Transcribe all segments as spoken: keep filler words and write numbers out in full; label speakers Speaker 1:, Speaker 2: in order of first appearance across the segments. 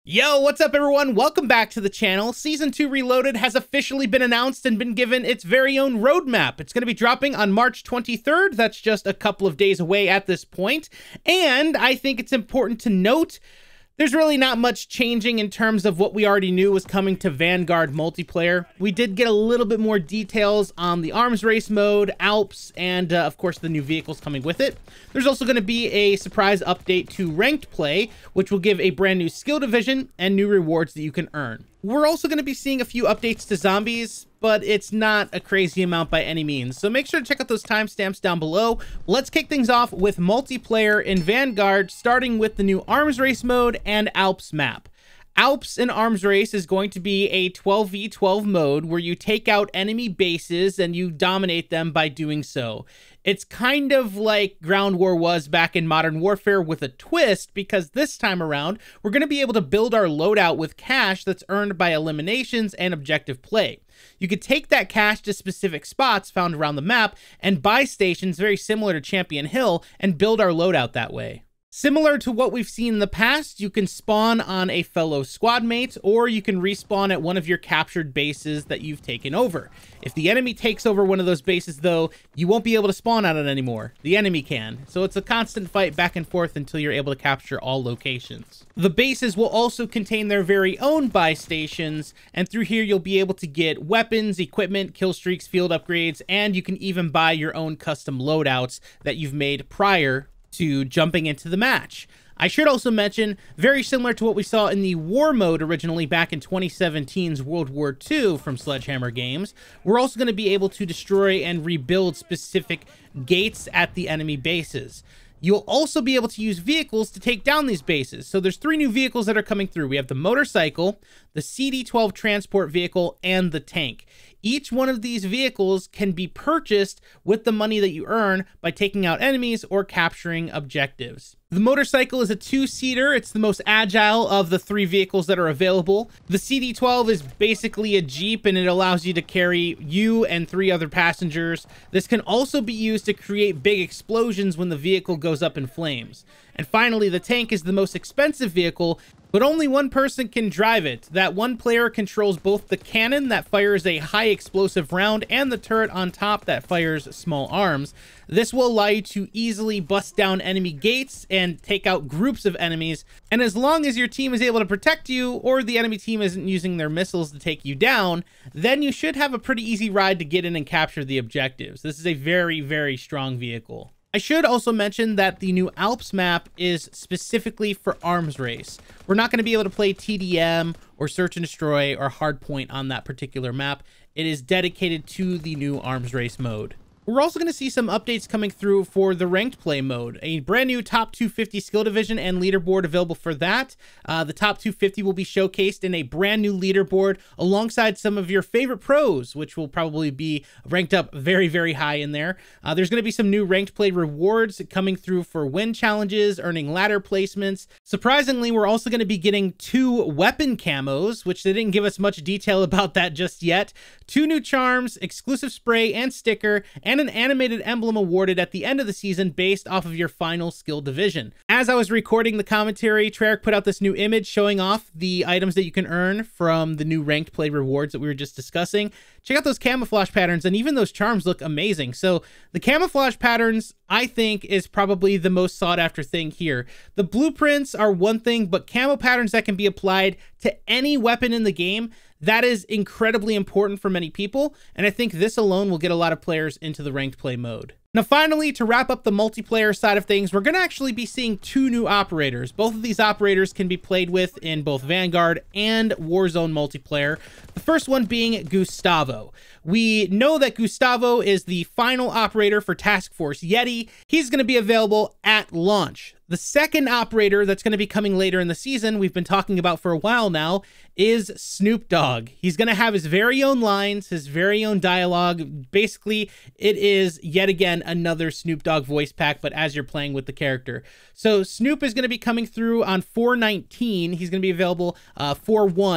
Speaker 1: Yo, what's up everyone? Welcome back to the channel. Season two Reloaded has officially been announced and been given its very own roadmap. It's going to be dropping on March twenty-third. That's just a couple of days away at this point. And I think it's important to note there's really not much changing in terms of what we already knew was coming to Vanguard multiplayer. We did get a little bit more details on the arms race mode, Alps, and uh, of course the new vehicles coming with it. There's also going to be a surprise update to ranked play, which will give a brand new skill division and new rewards that you can earn. We're also going to be seeing a few updates to zombies, but it's not a crazy amount by any means. So make sure to check out those timestamps down below. Let's kick things off with multiplayer in Vanguard, starting with the new arms race mode and Alps map. Alps in Arms Race is going to be a twelve v twelve mode where you take out enemy bases and you dominate them by doing so. It's kind of like Ground War was back in Modern Warfare with a twist, because this time around, we're going to be able to build our loadout with cash that's earned by eliminations and objective play. You could take that cash to specific spots found around the map and buy stations very similar to Champion Hill and build our loadout that way. Similar to what we've seen in the past, you can spawn on a fellow squad mate, or you can respawn at one of your captured bases that you've taken over. If the enemy takes over one of those bases, though, you won't be able to spawn on it anymore. The enemy can. So it's a constant fight back and forth until you're able to capture all locations. The bases will also contain their very own buy stations, and through here you'll be able to get weapons, equipment, kill streaks, field upgrades, and you can even buy your own custom loadouts that you've made prior to jumping into the match. I should also mention, very similar to what we saw in the war mode originally back in twenty seventeen's World War Two from Sledgehammer Games, we're also going to be able to destroy and rebuild specific gates at the enemy bases. You'll also be able to use vehicles to take down these bases. So there's three new vehicles that are coming through. We have the motorcycle, the C D twelve transport vehicle, and the tank. Each one of these vehicles can be purchased with the money that you earn by taking out enemies or capturing objectives. The motorcycle is a two-seater. It's the most agile of the three vehicles that are available. The C D twelve is basically a Jeep, and it allows you to carry you and three other passengers. This can also be used to create big explosions when the vehicle goes up in flames. And finally, the tank is the most expensive vehicle, but only one person can drive it. That one player controls both the cannon that fires a high explosive round and the turret on top that fires small arms. This will allow you to easily bust down enemy gates and take out groups of enemies. And as long as your team is able to protect you, or the enemy team isn't using their missiles to take you down, then you should have a pretty easy ride to get in and capture the objectives. This is a very, very strong vehicle. I should also mention that the new Alps map is specifically for arms race. We're not going to be able to play T D M or search and destroy or hardpoint on that particular map. It is dedicated to the new arms race mode. We're also going to see some updates coming through for the ranked play mode. A brand new top two fifty skill division and leaderboard available for that. Uh, the top two fifty will be showcased in a brand new leaderboard alongside some of your favorite pros, which will probably be ranked up very, very high in there. Uh, there's going to be some new ranked play rewards coming through for win challenges, earning ladder placements. Surprisingly, we're also going to be getting two weapon camos, which they didn't give us much detail about that just yet. Two new charms, exclusive spray and sticker, and an animated emblem awarded at the end of the season based off of your final skill division. As I was recording the commentary, Treyarch put out this new image showing off the items that you can earn from the new ranked play rewards that we were just discussing. Check out those camouflage patterns, and even those charms look amazing. So the camouflage patterns, I think, is probably the most sought after thing here. The blueprints are one thing, but camo patterns that can be applied to any weapon in the game, that is incredibly important for many people, and I think this alone will get a lot of players into the ranked play mode. Now finally, to wrap up the multiplayer side of things, we're going to actually be seeing two new operators. Both of these operators can be played with in both Vanguard and Warzone multiplayer. The first one being Gustavo. We know that Gustavo is the final operator for Task Force Yeti. He's going to be available at launch. The second operator that's going to be coming later in the season, we've been talking about for a while now, is Snoop Dogg. He's going to have his very own lines, his very own dialogue. Basically, it is yet again another Snoop Dogg voice pack, but as you're playing with the character. So Snoop is going to be coming through on four nineteen. He's going to be available uh, four one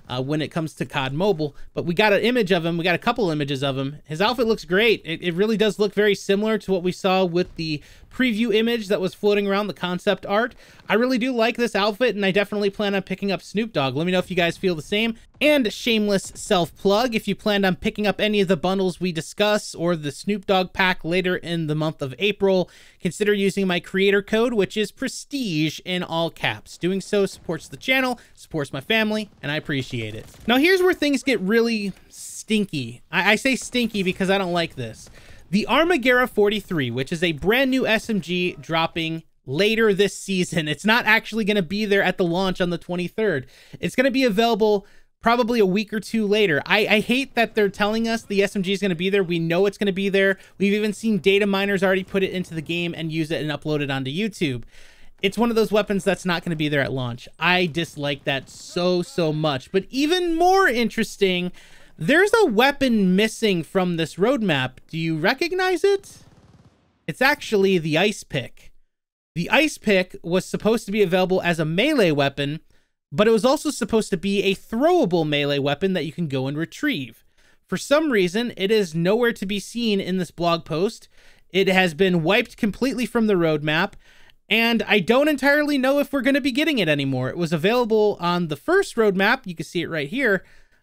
Speaker 1: uh, when it comes to C O D Mobile. But we got an image of him. We got a couple images of him. His outfit looks great. It, it really does look very similar to what we saw with the preview image that was floating around, the concept art. I really do like this outfit, and I definitely plan on picking up Snoop Dogg. Let me know if you guys feel the same. And shameless self-plug, if you planned on picking up any of the bundles we discuss or the Snoop Dogg pack later in the month of April, consider using my creator code, which is Prestige in all caps. Doing so supports the channel, supports my family, and I appreciate it. Now here's where things get really stinky. I, I say stinky because I don't like this. The Armaguerra forty-three, which is a brand new S M G dropping later this season. It's not actually going to be there at the launch on the twenty-third. It's going to be available probably a week or two later. I, I hate that they're telling us the S M G is going to be there. We know it's going to be there. We've even seen data miners already put it into the game and use it and upload it onto YouTube. It's one of those weapons that's not going to be there at launch. I dislike that so, so much. But even more interesting, there's a weapon missing from this roadmap. Do you recognize it? It's actually the ice pick. The ice pick was supposed to be available as a melee weapon, but it was also supposed to be a throwable melee weapon that you can go and retrieve. For some reason, it is nowhere to be seen in this blog post. It has been wiped completely from the roadmap, and I don't entirely know if we're going to be getting it anymore. It was available on the first roadmap. You can see it right here.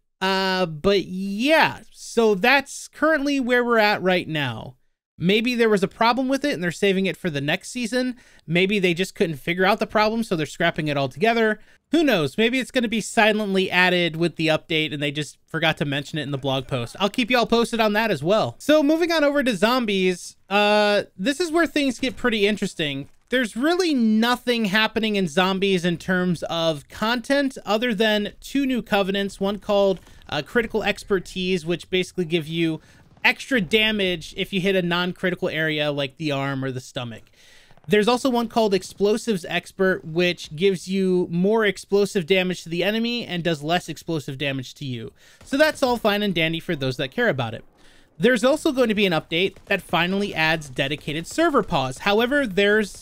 Speaker 1: Uh, but yeah, so that's currently where we're at right now. Maybe there was a problem with it and they're saving it for the next season. Maybe they just couldn't figure out the problem, so they're scrapping it all together. Who knows? Maybe it's going to be silently added with the update and they just forgot to mention it in the blog post. I'll keep you all posted on that as well. So moving on over to zombies, uh, this is where things get pretty interesting. There's really nothing happening in zombies in terms of content other than two new covenants, one called uh, Critical Expertise, which basically give you extra damage if you hit a non-critical area like the arm or the stomach. There's also one called Explosives Expert, which gives you more explosive damage to the enemy and does less explosive damage to you. So that's all fine and dandy for those that care about it. There's also going to be an update that finally adds dedicated server pause. However, there's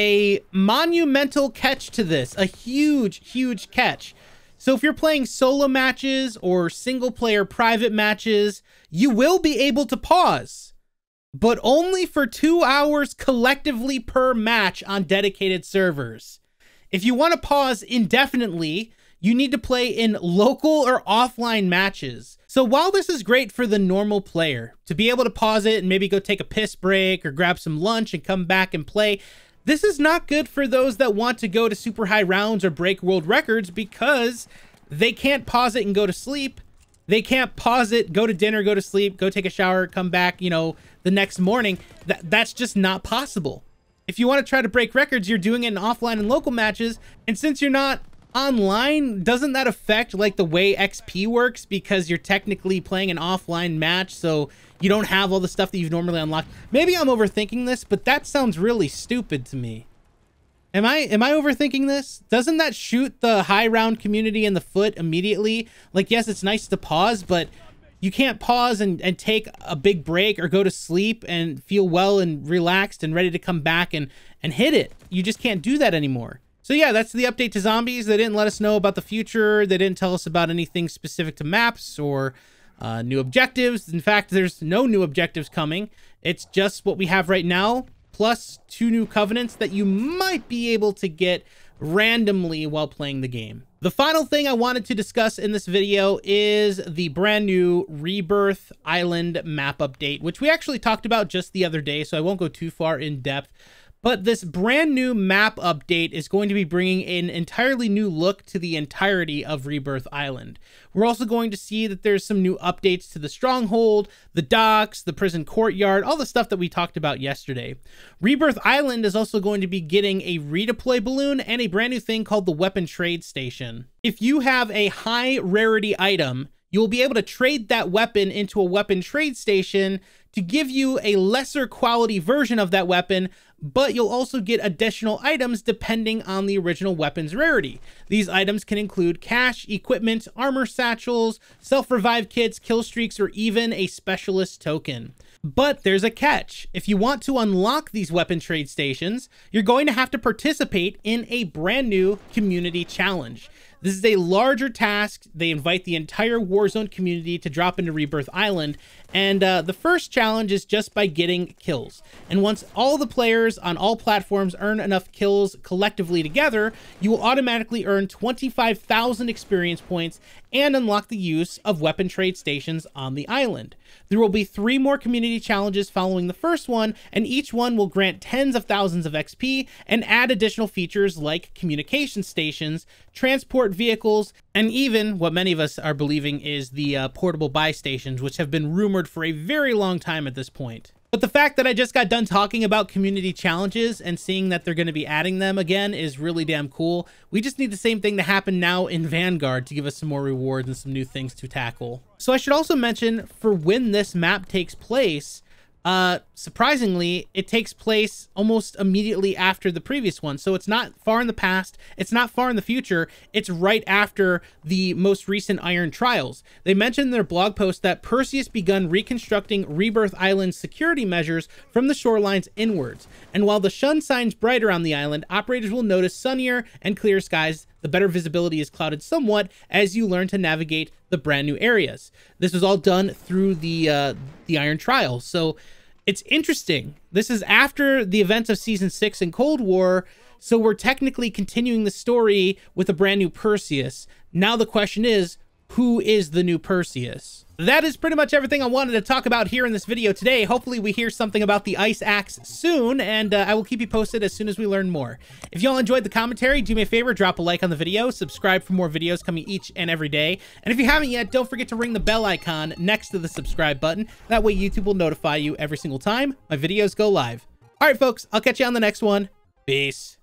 Speaker 1: a monumental catch to this, a huge, huge catch. So if you're playing solo matches or single player private matches, you will be able to pause, but only for two hours collectively per match on dedicated servers. If you want to pause indefinitely, you need to play in local or offline matches. So while this is great for the normal player to be able to pause it and maybe go take a piss break or grab some lunch and come back and play, this is not good for those that want to go to super high rounds or break world records because they can't pause it and go to sleep. They can't pause it, go to dinner, go to sleep, go take a shower, come back, you know, the next morning. That, that's just not possible. If you want to try to break records, you're doing it in offline and local matches. And since you're not online, doesn't that affect like the way X P works because you're technically playing an offline match, so you don't have all the stuff that you've normally unlocked? Maybe I'm overthinking this, but that sounds really stupid to me. Am I am I overthinking this? Doesn't that shoot the high round community in the foot immediately? Like, yes, it's nice to pause, but you can't pause and, and take a big break or go to sleep and feel well and relaxed and ready to come back and, and hit it. You just can't do that anymore. So yeah, that's the update to zombies. They didn't let us know about the future. They didn't tell us about anything specific to maps or uh, new objectives. In fact, there's no new objectives coming. It's just what we have right now, plus two new covenants that you might be able to get randomly while playing the game. The final thing I wanted to discuss in this video is the brand new Rebirth Island map update, which we actually talked about just the other day, so I won't go too far in depth. But this brand new map update is going to be bringing an entirely new look to the entirety of Rebirth Island. We're also going to see that there's some new updates to the stronghold, the docks, the prison courtyard, all the stuff that we talked about yesterday. Rebirth Island is also going to be getting a redeploy balloon and a brand new thing called the weapon trade station. If you have a high rarity item, you'll be able to trade that weapon into a weapon trade station to give you a lesser quality version of that weapon, but you'll also get additional items depending on the original weapon's rarity. These items can include cash, equipment, armor satchels, self-revive kits, kill streaks, or even a specialist token. But there's a catch. If you want to unlock these weapon trade stations, you're going to have to participate in a brand new community challenge. This is a larger task. They invite the entire Warzone community to drop into Rebirth Island, and uh, the first challenge is just by getting kills. And once all the players on all platforms earn enough kills collectively together, you will automatically earn twenty-five thousand experience points and unlock the use of weapon trade stations on the island. There will be three more community challenges following the first one, and each one will grant tens of thousands of X P and add additional features like communication stations, transport vehicles, and even what many of us are believing is the uh, portable buy stations, which have been rumored for a very long time at this point. But the fact that I just got done talking about community challenges and seeing that they're going to be adding them again is really damn cool. We just need the same thing to happen now in Vanguard to give us some more rewards and some new things to tackle. So I should also mention, for when this map takes place, uh, surprisingly, it takes place almost immediately after the previous one. So it's not far in the past, it's not far in the future, it's right after the most recent Iron Trials. They mentioned in their blog post that Perseus begun reconstructing Rebirth Island's security measures from the shorelines inwards. And while the sun shines brighter on the island, operators will notice sunnier and clear skies. The better visibility is clouded somewhat as you learn to navigate the brand new areas. This was all done through the uh, the Iron Trials. So it's interesting. This is after the events of Season six in Cold War, so we're technically continuing the story with a brand new Perseus. Now the question is, who is the new Perseus? That is pretty much everything I wanted to talk about here in this video today. Hopefully we hear something about the Ice Axe soon, and uh, I will keep you posted as soon as we learn more. If y'all enjoyed the commentary, do me a favor, drop a like on the video, subscribe for more videos coming each and every day, and if you haven't yet, don't forget to ring the bell icon next to the subscribe button. That way YouTube will notify you every single time my videos go live. All right, folks, I'll catch you on the next one. Peace.